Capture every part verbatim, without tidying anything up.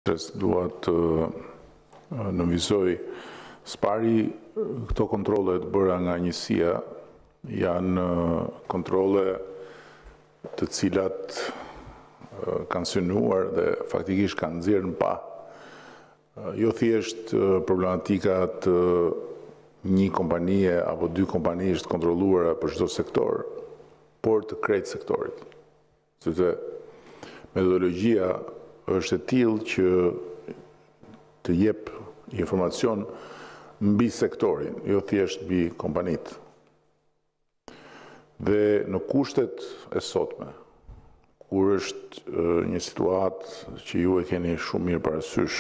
Dua të nënvizoj së pari këto kontrole të bëra nga njësia janë kontrole të cilat kanë synuar dhe faktikisht kanë nxjerrë në pa jo thjesht problematika të një kompanie apo dy kompani të kontrolluara për çdo sektor, por të krejt sektorit. Sepse metodologjia është e tillë që të jep informacion mbi sektorin, jo thjesht mbi kompanitë. Dhe në kushtet e sotme, kur është një situatë që ju e keni shumë mirë parasysh,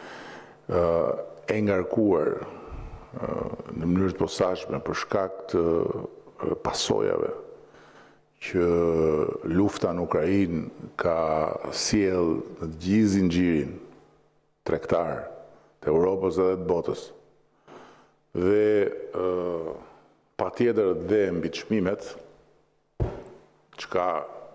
e ngarkuar në mënyrë të posaçme për shkak të pasojave që lufta në Ukrainë ka sjell në të gjithë zinxhirin tregtar të Europës edhe të botës. Dhe patjetër dhe mbi çmimet, çka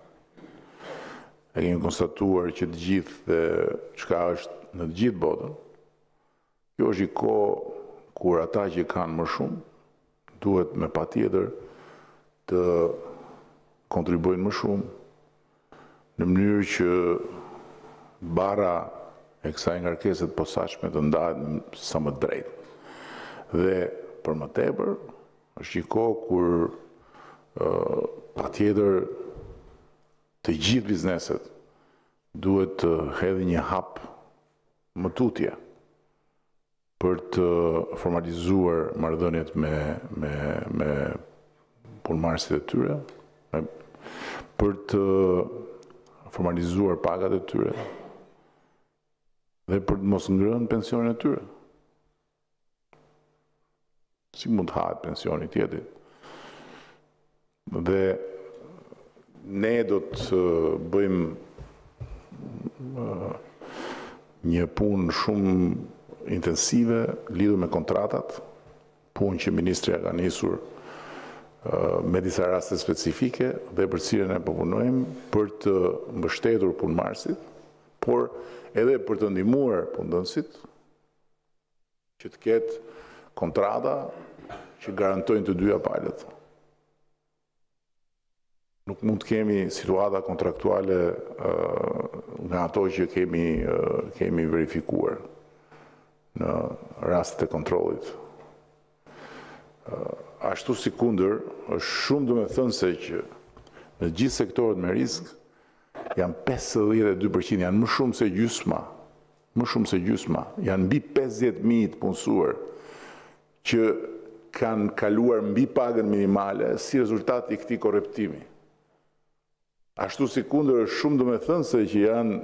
e kemi konstatuar që të gjithë dhe çka është në të gjithë botën, kjo është një kohë kur ata që kanë më shumë duhet me patjetër të kontribuojnë më shumë në mënyrë që bara e kësaj ngarkese të posaçme të ndahet sa më drejt. Dhe për më tepër është një kohë kur uh, patjetër të gjithë bizneset duhet të hedhin një hap më tutje për të formalizuar marrëdhëniet me me me punëmarrësit e tyre, për të formalizuar pagat e tyre dhe për të mos ngrënë pensionin e tyre. Si mund të hahet pensioni tjetrit? Dhe ne do të bëjmë një punë shumë intensive lidhur me kontratat, punë që ministria ka nisur me disa raste specifike dhe për cilën e po punojmë për të mbështetur punëmarrësit, por edhe për të ndihmuar punëdhënësit që të ketë kontrata që garantojnë të dyja palët. Nuk mund të kemi situata kontraktuale nga ato që kemi kemi verifikuar në rastet e kontrollit. Ashtu si kundër, është shumë domethënëse që në gjithë sektorët me risk janë pesëdhjetë e dy përqind, janë më shumë se gjysma, më shumë se gjysma, janë mbi pesëdhjetë mijë të punësuar që kanë kaluar mbi pagën minimale si rezultat i këtij korreptimi. Ashtu si kundër është shumë domethënëse që janë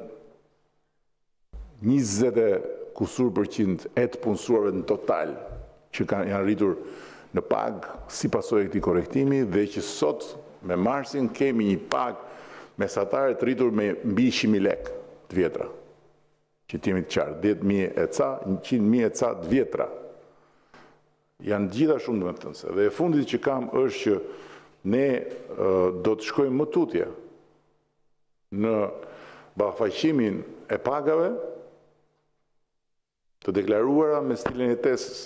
njëzet e kusur përqind e të punësuarve në total që kanë janë rritur në pagë si pasojë e këtij korrektimi dhe që sot me marsin kemi një pagë mesatare të rritur me mbi njëqind mijë lekë të vjetra. Që t'jemi të qartë, dhjetë mijë e ca, njëqind mijë e ca të vjetra. Janë gjitha shumë domethënëse. Dhe e fundit që kam është që ne uh, do të shkojmë më tutje në ballafaqësimin e pagave të deklaruara me stilin e tesës.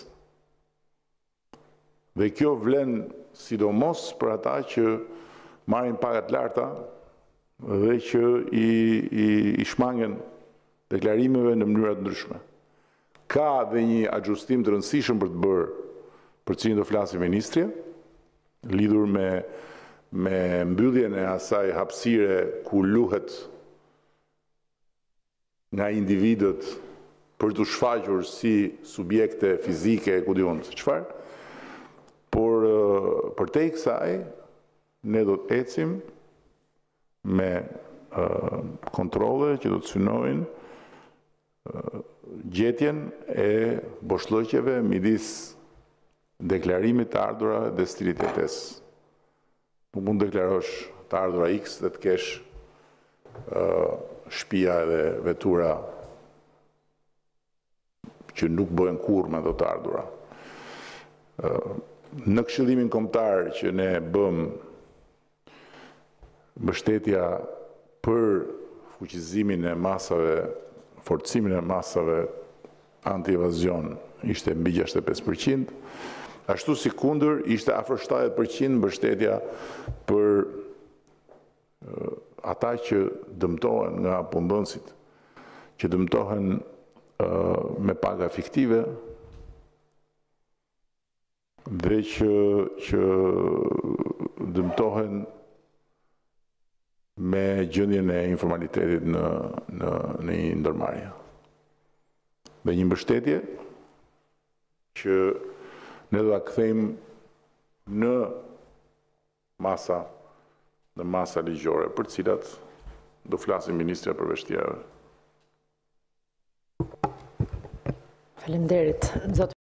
Dhe kjo vlen sidomos për ata që marrin pagat larta dhe që i, i, i shmangen deklarimeve në mënyra të ndryshme. Ka dhe një ajustim të rëndësishëm për të bërë për cilin do flasë ministri, lidhur me, me mbylljen e asaj hapësire ku luhet nga individët për të shfaqur si subjekte fizike, ku diun se çfarë. Por për te i kësaj, ne do të ecim me uh, kontrole që do të synojnë uh, gjetjen e boshllëqeve midis deklarimit të ardhura dhe stilit të tesës. Nuk mund të deklarosh të ardhura X dhe të kesh uh, shtëpia dhe vetura që nuk bëhen kurrë me ato të ardhura. Uh, Në këshillimin kombëtar që ne bëm mbështetja për fuqizimin e masave forcimin e masave anti-evazion ishte mbi gjashtëdhjetë e pesë përqind, ashtu si kundër ishte afër shtatëdhjetë përqind mbështetja për ata që dëmtohen nga punëdhënësit, që dëmtohen me paga fiktive dhe që, që dëmtohen me gjendjen e informalitetit në, në, në një ndërmarrje. Dhe një mbështetje që ne do ta kthejmë në masa, në masa ligjore, për të cilat do flasin ministra përveç tjerëve. Faleminderit, zot.